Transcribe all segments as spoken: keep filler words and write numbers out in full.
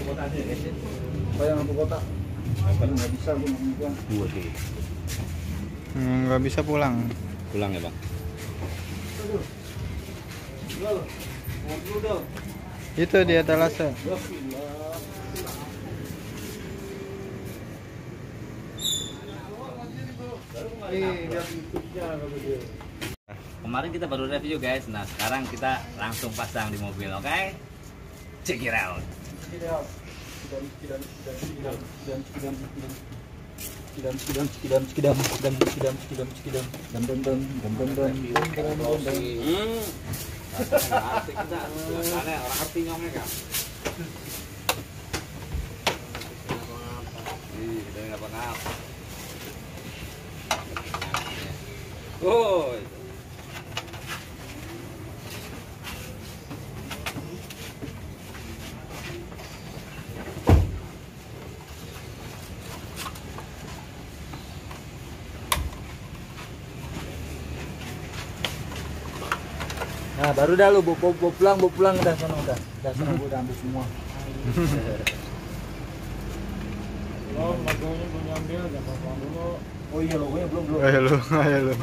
lampu kota aja guys ya. Bayang lampu kota. Kalau nggak bisa gue mau pulang. Waduh. Hmm, nggak bisa pulang. Pulang ya bang. Itu di etalase. Kemarin kita baru review guys. Nah sekarang kita langsung pasang di mobil, oke? Okay? Check it out. Skidam skidam skidam skidam skidam skidam skidam skidam dam dam dam dam dam dam dam dam dam. Hmm. Asik kita. Biasanya orang ngerti nyongnya kan. Ih, kita nggak apa-apa. Oh. Nah baru dah lu bawa pulang bawa pulang udah sana udah udah sana gua udah ambil semua. Oh logonya belum ambil jangan pulang dulu. Oh iya logonya belum belum. Ayo lu, ayo lu.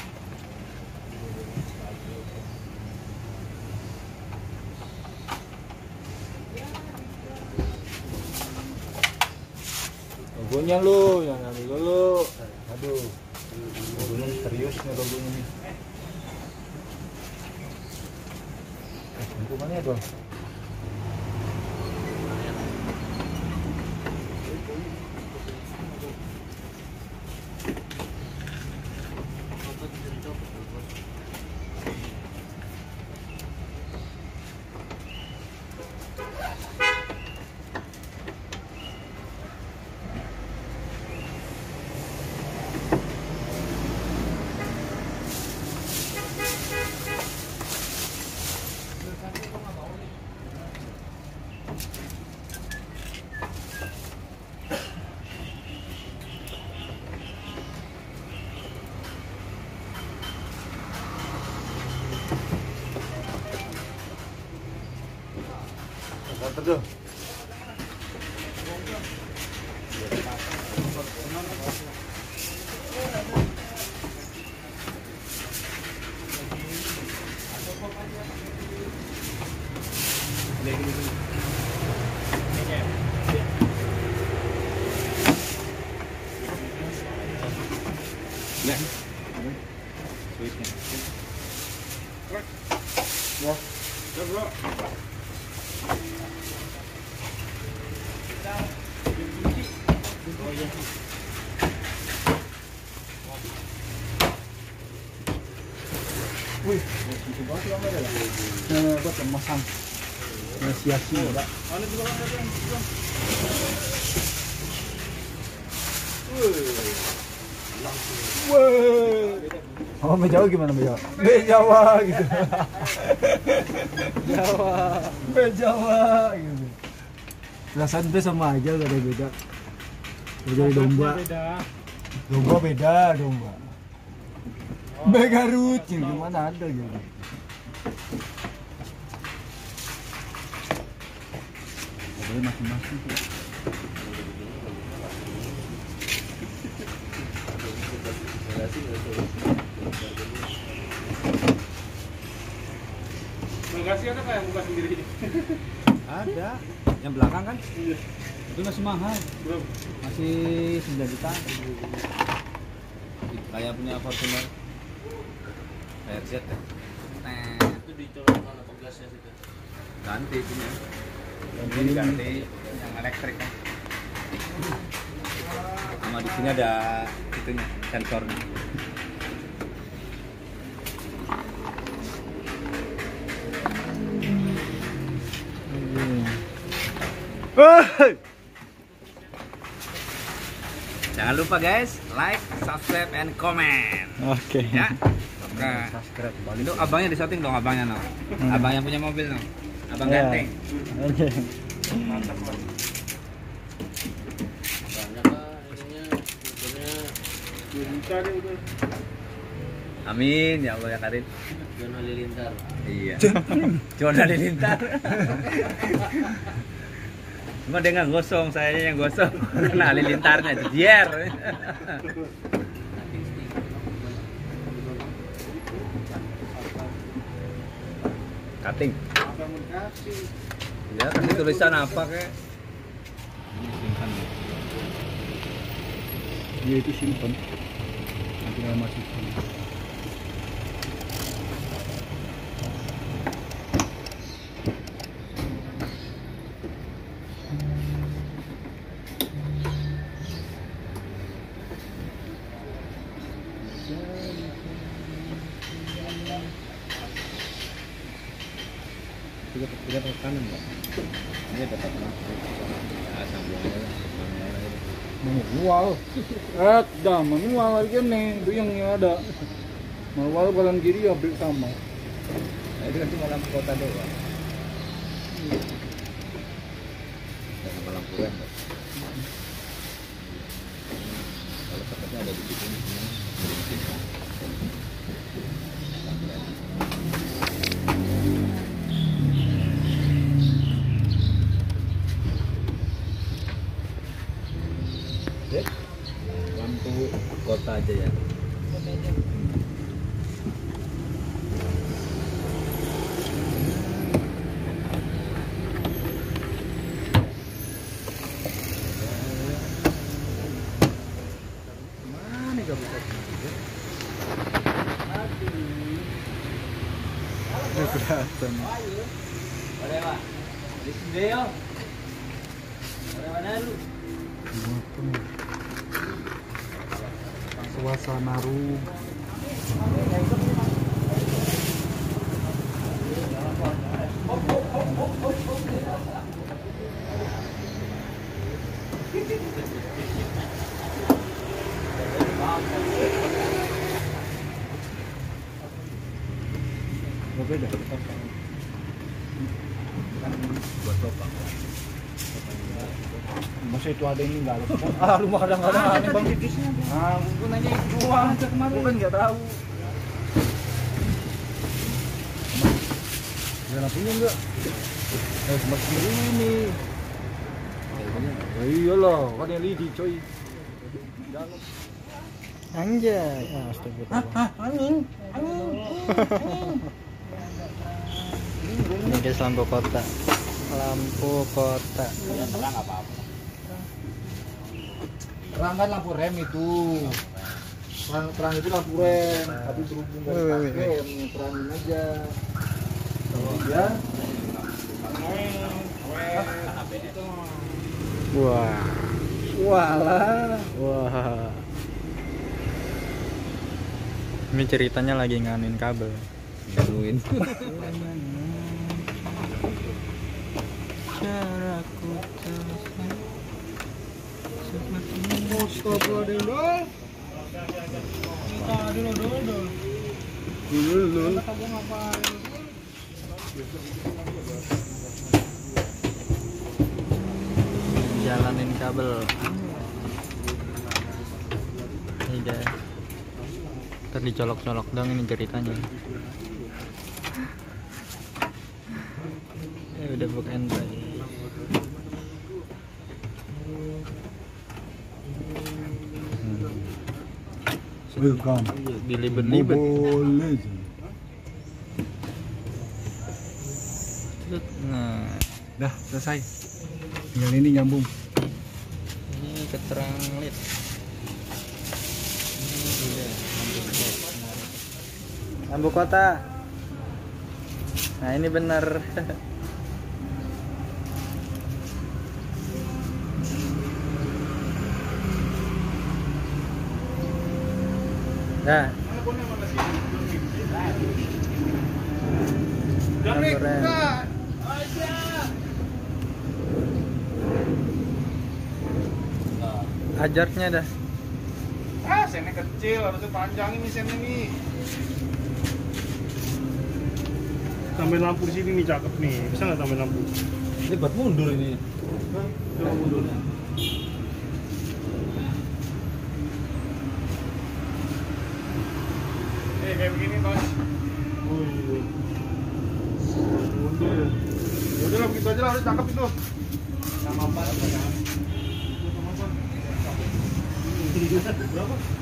Logonya lu yang ambil dulu. Aduh. Logonya serius nih logonya nih. Hukumannya dong. Betul. Ya. Ya, bro. Wih, itu banget lama ya. Nah, buat memasang. Nah, sia-sia, Pak. Mana juga kan ada yang bilang. Wih. Oh, Bejawa gimana Bejawa? Bejawa gitu. Jawa. Bejawa gitu. Perasaan itu sama aja, gak ada beda. Beda domba. Domba beda, domba. Mega rucin gimana ada gitu. Boleh masing-masing tuh. Bagasi ada kayak buka sendiri? Ada. Yang belakang kan? Iya. Itu masih mahal. Belum. Masih sembilan juta. Kayak punya Fortuner. R Z ya. Nah, Itu dicolokkan apa gelasnya situ? ganti punya. Ini ganti yang elektrik kan. Sama di sini ada itunya, sensornya. Jangan lupa guys, like, subscribe, and comment. Oke. Ya. Oke. Subscribe balik. Itu abangnya disetting dong, abangnya no. Hmm. Abang yang punya mobil no. Abang Ya. ganteng. Oke. Mantap lah. Banyak lah ininya, motornya dua juta deh udah. Amin ya Allah ya Karin. John Halilintar. Iya. John Halilintar. Cuma dia nggak gosong, saya yang gosong. Kena halilintarnya, jedier. Cutting. Apa mau kasih? Ya kasih tulisan apa kek? Simpan. Dia itu simpan. Nanti nggak masukin. Tiga tiga ke kanan ya. Ini dapat masuk. Ya sambung aja lah. Manual. Eh, dah manual lagi nih, itu yang yang ada. Manual kanan kiri ya beli sama. Nah, itu kan cuma lampu kota doang. Dan sama lampu rem. Kalau soketnya ada di sini semua. Lampu kota aja ya. Mana gak bisa juga? Udah kelihatan. Boleh pak? Di sini yo. Boleh mana lu? Suasana rumah. Beda. Buat lopang. Masa itu ada yang ninggal. Ah, lu mah kadang-kadang aneh Bang Didisnya. Ah, gua nanya itu doang aja kemarin. Gua kan enggak tahu. Ada lampunya enggak? Eh, semakin ini. Oh, iyalah, kan yang lidi coy. Dalam. Anjay. Astagfirullah. Ah, angin. Angin. Ini guys lampu kota. Lampu kota. Terang apa-apa. Terang kan lampu rem itu. Terang, terang itu lampu rem, tapi berhubung dari Wih, wih, wih. pakai yang terangin aja. Kalau dia Wah. walah. Wah. Ini ceritanya lagi nganin kabel. Gaduin. Caraku Astagfirullah. Kita dulu dulu dulu. Dulu. jalanin kabel. Ini guys. Ntar dicolok-colok dong ini ceritanya. Ya udah bukan baik. Welcome. Dilibet-libet. Boleh. Nah, Dah selesai. Tinggal ini nyambung. ini keterang lid. Ini udah lampu kota. Nah ini bener. Dah. Lampu rem. Ajarnya dah. Ah, sennya kecil, harusnya panjang ini sen ini. Tambahin lampu di sini nih cakep nih. Bisa nggak tambahin lampu? Ini buat mundur ini. Coba mundur. Eh, kayak begini, Bos. Oh iya. Mundur ya. Ya udah lah, begitu aja lah, udah cakep itu. Berapa?